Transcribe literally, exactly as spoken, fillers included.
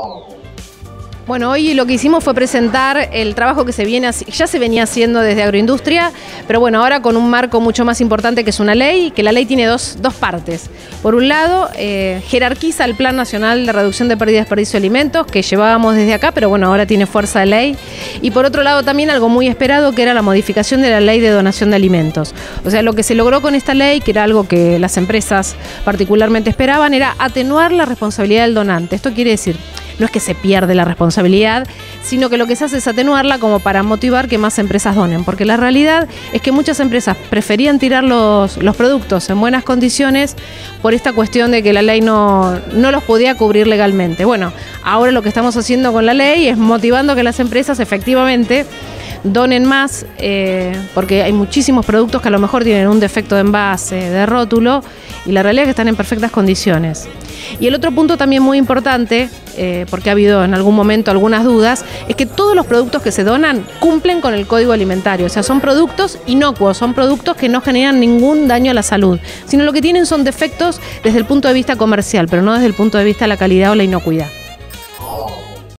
Bueno, hoy lo que hicimos fue presentar el trabajo que se viene, ya se venía haciendo desde Agroindustria, pero bueno, ahora con un marco mucho más importante que es una ley, que la ley tiene dos, dos partes. Por un lado, eh, jerarquiza el Plan Nacional de Reducción de Pérdida y Desperdicio de Alimentos, que llevábamos desde acá, pero bueno, ahora tiene fuerza de ley. Y por otro lado también algo muy esperado, que era la modificación de la Ley de Donación de Alimentos. O sea, lo que se logró con esta ley, que era algo que las empresas particularmente esperaban, era atenuar la responsabilidad del donante. Esto quiere decir, no es que se pierde la responsabilidad, sino que lo que se hace es atenuarla como para motivar que más empresas donen. Porque la realidad es que muchas empresas preferían tirar los, los productos en buenas condiciones por esta cuestión de que la ley no, no los podía cubrir legalmente. Bueno, ahora lo que estamos haciendo con la ley es motivando que las empresas efectivamente donen más, eh, porque hay muchísimos productos que a lo mejor tienen un defecto de envase, de rótulo, y la realidad es que están en perfectas condiciones. Y el otro punto también muy importante, eh, porque ha habido en algún momento algunas dudas, es que todos los productos que se donan cumplen con el Código Alimentario. O sea, son productos inocuos, son productos que no generan ningún daño a la salud, sino lo que tienen son defectos desde el punto de vista comercial, pero no desde el punto de vista de la calidad o la inocuidad.